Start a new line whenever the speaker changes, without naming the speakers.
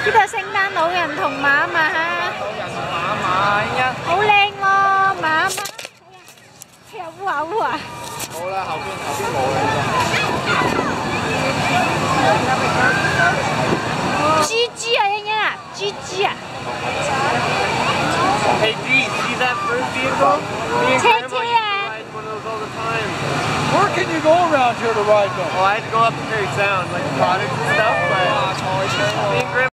呢度係聖誕老人同馬嘛嚇，
馬依家
好靚喎馬。又烏啊烏啊！
冇啦，後邊冇啦。
豬豬啊，欣欣啊，豬豬啊！
Hey G, see that first vehicle? Me and Grandma used to ride one of those all the time.
Where can you go around here to ride them?
Well, I had to go up to Perry Sound, like the products and stuff, but me and Grandma